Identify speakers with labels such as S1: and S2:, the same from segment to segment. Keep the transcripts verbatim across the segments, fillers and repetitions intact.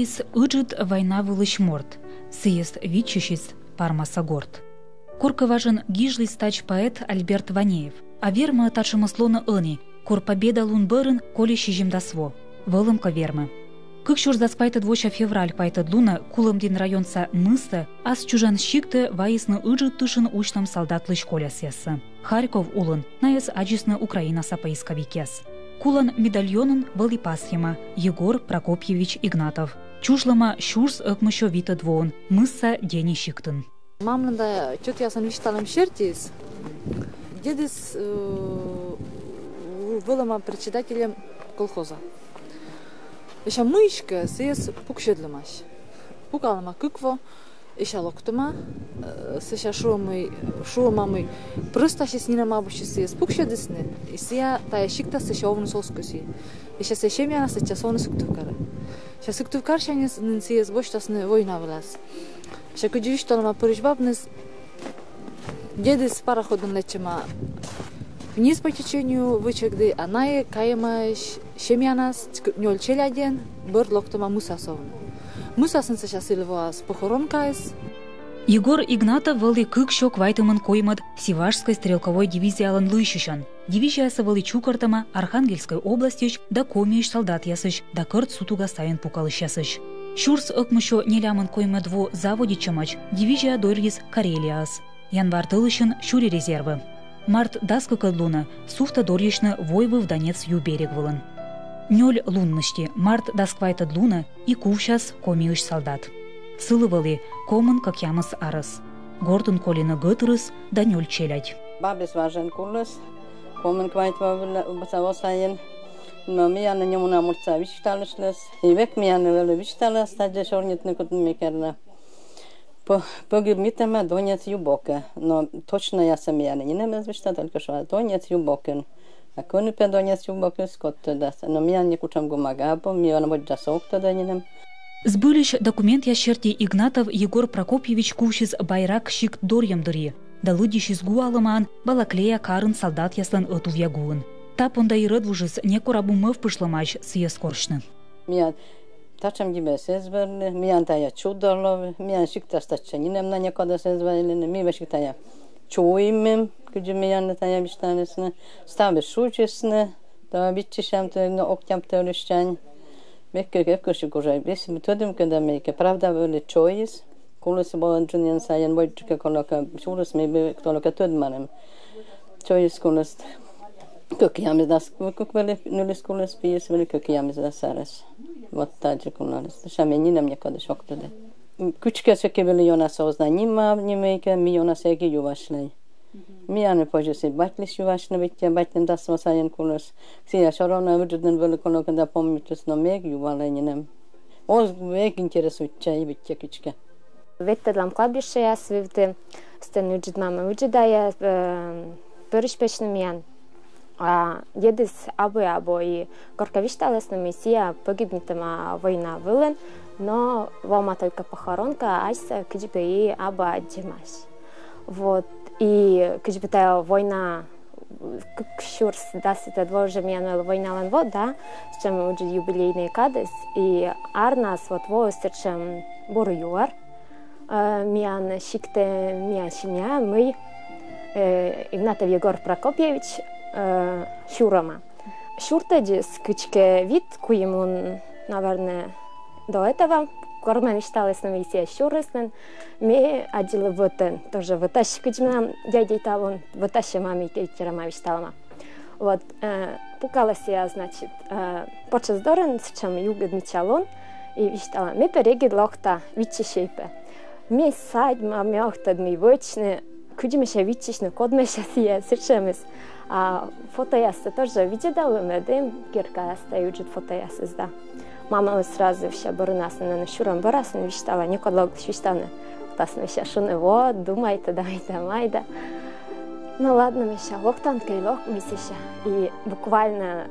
S1: Колис ыджит война вылыш морт, сыест витчищист пармасагорт. Корка важен гижлый стач поэт Альберт Ванеев, а верма тачемыслона ыни, кор победа лун бырын коли щижимдасво, вылымка вермы. Кыкшур заспайта двоча февраль пайта луна кулымдин районса мыста, ас чужан щикты ваисны ыджит тышын учном солдатлы школя сессы. Харьков улын, наес аджисны Украина сапаисковикес. Кулан медальонын вали пасхема Егор Прокопьевич Игнатов. Чужлама щурс ыкмышо вита двоон, мысса дени щиктын.
S2: Мамнда чот ясан вишталам шертис. Дедис вылама председателем колхоза. Иша мышка сес пукшедлемаш. Пукалама кыкво, иша локтома, сеша шумы, шумамы. Просто сейчас не намабуши сес пукшедисне. И сия тая шикта сеша овну соскуси. Иша сеша мяна сеша сону суктувкара. Сейчас суктувкар шанес нсес боштасны война влас. Иша кудюш толама порижбабнес. Дедис пароходом лечема. Вниз по течению вычегды, а на каемаш шемянас ноль челяден бор локтома мусасовн. Мусасын сейчас илва с похоронкайс.
S1: Егор Игнатов вали кыкшок вайтымын коймад Сивашской стрелковой дивизии алын лыщущан. Дивизиясы вали чукартама Архангельской областич да комиеш солдат ясыч, да кырт сутуга сайын пукалыш ясыч. Щурс ыкмышо нелямын коймадво заводичамач, дивизия дойргис Карелияс. Январ тылышын щури резервы. Март даска кадлуна, суфта дорьешна войвы в Донец ю берег вылын. Нёль лунмышти, март дасквайта длуна и кувшас комиыш солдат. Сылывали, комын как ямас арас. Гортын колина гытырыс да нёль челядь.
S3: Бабис важен кулыс, комын квайтва басавосайын, но мияны немуна мурца вишталышлыс, и век мияны вели вишталыс, тадже шорнитны кутын мекерна. Погиб митема Донец юбоке, но точно я сам я не немез вишта, только что Донец юбокен. А кони пе Донец юбокен скот да, но меня не кучам гумагабо, ми она будет жасок тогда не нем.
S1: Сбылищ документ я черти Игнатов Егор Прокопьевич кувшиз байрак щик дорьям дыри, да лыдищиз гуаламан балаклея карын солдат яслан отув ягуын. Тап онда и рыдвужиз некорабу мыв пышламач съез коршны.
S3: Меня Tačam gibi sezverli, mi antaya çudarlı, mi an şıkta staçaninem na nekada sezverli, mi ve şıktaya çoğuymem, gücü mi an taya bir tanesine, stabe şuçesine, da bitçişem te oktyam teorişcan, bekle hep koşu koşay, biz metodum kada mi ki pravda böyle çoğuyuz, kulus boğancının sayan boyutka kolaka, şurus mi be kolaka tödmanem, çoğuyuz kulus. Kökiyamiz das kökveli nulis kulus piyes veli kökiyamiz das saras. Вот так же куларис. Шамени нам некогда шок туда. Кучка секевели Йонаса ознанима, немейка, ми Йонаса яги ювашлей. Ми аны пожуси батлис ювашны битте, батнем дасма сайын кулас. Сия шарона вуджуднен вели колоканда помнитус, но мег ювалей нем. Оз вег интересует чай битте кучка.
S4: Веттедлам кладбище я свивте, стен вуджуд мама вуджудая, пырышпечны миян. А дедис абы або и горковишталесна миссия погибнитема война вылен, но вома только похоронка, айса киджбе и аба отжимаш. Вот, и киджбе тая война, кшурс, да, это двоже миянуэл война лен вот, да, с чем уже юбилейный кадес, и арнас вот во стерчем бору юар, миян шикте миян шимя, мы, Игнатов Егор Прокопьевич, Щурама. Щуртаджис кычке вид, куемун, наверное, до этого кормен считалась на миссия щурыснен, мы одели вотен, тоже вытащи кычмена дядей талон, вытащи маме кейтерама вишталама. Вот, пукалась я, значит, почес дорен, с чем югод мичалон, и виштала, мы перегид лохта, вичи шейпе. Мы сайд, маме охтад ми вочны, куджимеша вичишны, кодмеша сия, сыршемес. А фотоясы тоже видела, медем, кирка стоит фотоясы, да. Мама сразу все борнасны на щурам борасны виштала, никогда виштаны. Тасны все шуны, вот, думайте, давайте, майда. Ну ладно, мы сейчас локтанка и лок, мы сейчас. И буквально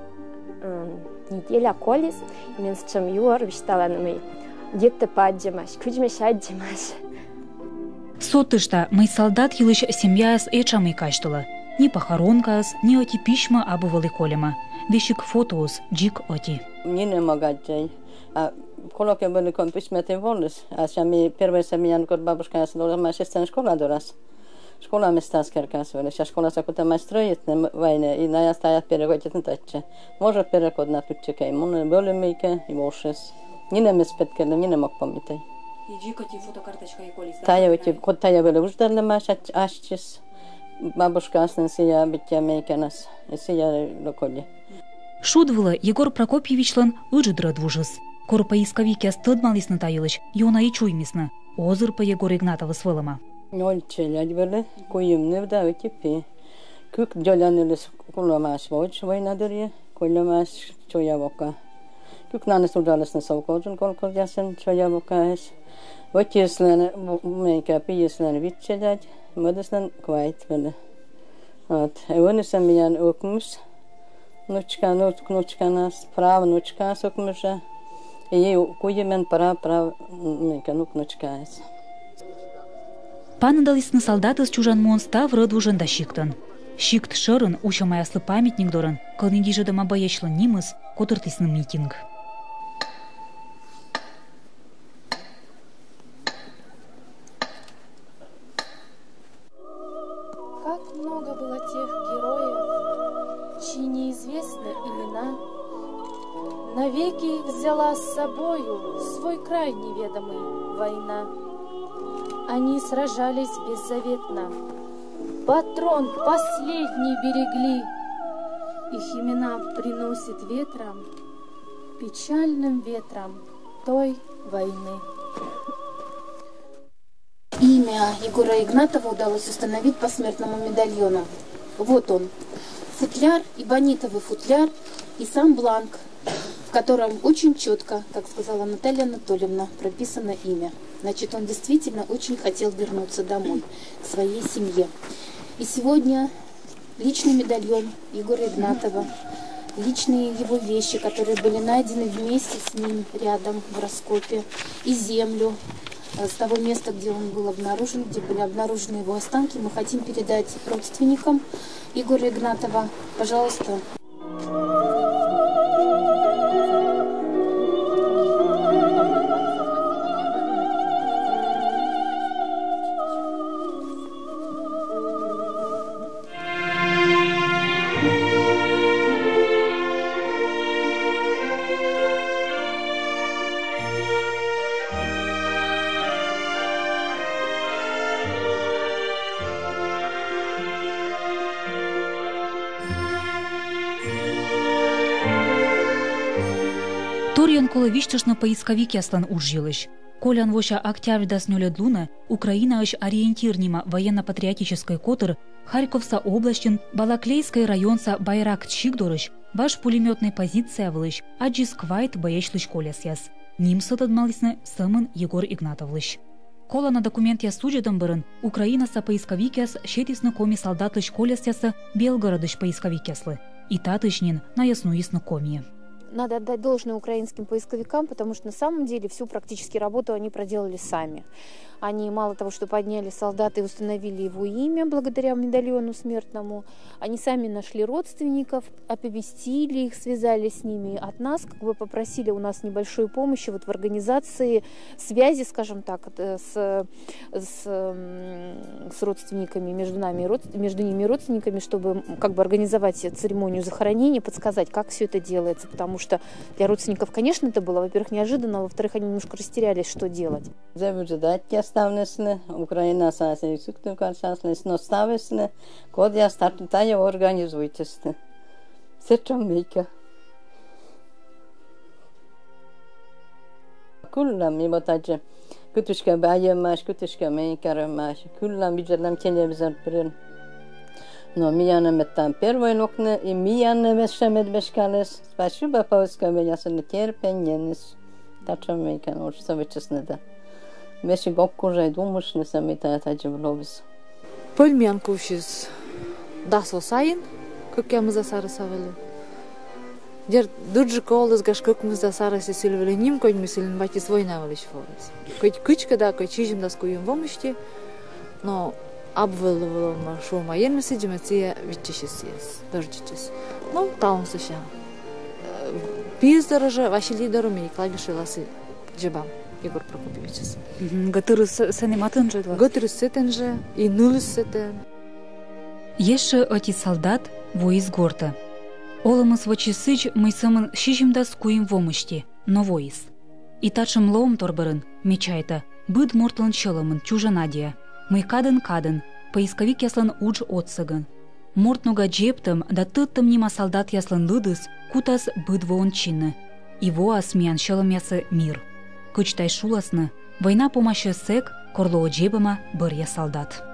S4: неделя колис, мен с чем юр виштала на мой. Где-то паджимаш, куджмеш аджимаш.
S1: Сотышта, мой солдат елыш семья с эчамой каштала. Ни похоронкас, ни оти пишма абу великолема. Вишик фотоус, джик оти.
S3: Ні не магаджай. А Колоке были кон письметы волос, а сами первые семьян код бабушка сдала мастерская школа дорас. Школа места скеркас вели, сейчас школа сакута майстроит на войне, и на я стоят переводит на таче. Может переход на путчика, и мы были мейка, и волшес. Не на меспеткеле, не на мог помните.
S1: И джикати фотокарточка и колис.
S3: Тая эти, код тая были уждали маш ашчис. Бабушка асны сия битя мейка нас, и сия локоли.
S1: Шудвыла Егор Прокопьевичлан ыжыдра двужыс. Кор поисковике стыдмалисны тайылыч, йона и чуймисны. Озыр по Егор Игнатовы свылыма.
S3: Нольчелять были, куемны вдавы тепи. Күк джолянылыс куламаш воч войнадырье, кулямаш чоявока. Күк наныс удалысны совкоджун колкоз ясен чоявокаэс. Вот если мейка пиеслен витчелять, мыдыслен квайт были. Вот, и вынесем меня окмус. Нучка, нучка нас, прав нучка сокмуша. И ей куемен прав, прав мейка нук нучкаэс.
S1: Панадалисны солдаты с чужан монста в рыдвужен да щиктан. Щикт шырын, учамаяслы памятник дорын, кылныги жыдама баячлын нимыс, котыртысны митинг.
S5: Как много было тех героев, чьи неизвестны имена, навеки их взяла с собою свой край неведомый война. Они сражались беззаветно, патрон последний берегли. Их имена приносит ветром, печальным ветром той войны. Имя Егора Игнатова удалось установить по смертному медальону. Вот он, футляр, эбонитовый футляр и сам бланк, в котором очень четко, как сказала Наталья Анатольевна, прописано имя. Значит, он действительно очень хотел вернуться домой, к своей семье. И сегодня личный медальон Егора Игнатова, личные его вещи, которые были найдены вместе с ним рядом в раскопе, и землю с того места, где он был обнаружен, где были обнаружены его останки, мы хотим передать родственникам Егора Игнатова. Пожалуйста.
S1: Торян коло виштышна поисковик яслан ужжилыш. Колян воша октябрь даснёля длуна, Украина аж ориентирнима военно-патриотической котыр, Харьковса областен, Балаклейской районса Байрак Чигдорыш, ваш пулеметной позиция вылыш, аджис квайт боечлыш колясяс. Ним сытадмалисны сымын Егор Игнатовлыш. Кола на документ я судьядам бырын, Украина са поисковикяс щетисны коми солдатлыш колясясы Белгородыш поисковикяслы. И татышнин на яснуисны коми.
S5: Надо отдать должное украинским поисковикам, потому что на самом деле всю практически работу они проделали сами. Они мало того, что подняли солдата и установили его имя благодаря медальону смертному, они сами нашли родственников, оповестили их, связали с ними. От нас как бы попросили у нас небольшой помощи вот в организации связи, скажем так, с, с, с родственниками, между нами, между ними и родственниками, чтобы как бы организовать церемонию захоронения, подсказать, как все это делается, потому что для родственников, конечно, это было, во-первых, неожиданно, а во-вторых, они немножко растерялись, что делать.
S3: Ставнесне, Украина сасей сукту карсаслес, но ставесне, код я старту тая организуйтесне. Сечом мейка. Куллам ми батаче, кутушка байемаш, кутушка мейкаремаш, куллам биджерлам телевизор прен. Но мияна меттан первой нокне, и мияна вешемет бешкалес, спасибо пауска веясне терпеньенес. Тачом мейка, ну что вычесне да. Веши гоккужай думаш, не самита таджи вловис.
S2: Польмянкушис дасо сайын, как я мы засарасавали. Дер дуджи колос гаш как мы засараси сильвели ним, конь мы силен бати свой навалищ форес. Коть кычка да, коть чижим да скуем вомышти, но обвелывала машу майен мы сидим, это витчись есть, дождитесь. Ну, там сыща. Пиздорожа, ваши лидерами и клавиши ласы джебам Егор Прокопьевич.
S1: Гатыры сенематын жедла.
S2: Гатыры сетенже и нулы сетен.
S1: Еше оти солдат воис горта. Оламыс вочисыч мыйсымын шишимда скуим вомышти, но воис. И тачым лоум торбырын, мечайта, быд мортылын чылымын чужанадия. Мый кадын-кадын, поисковик яслан удж отсыгын. Мортнога джептым да тыттым нима солдат яслан лыдыс, кутас быд воон чинны. И воас миян чылым ясы мир. Кычтай шуласны, война помощи сек, корлоо джебыма бырья солдат.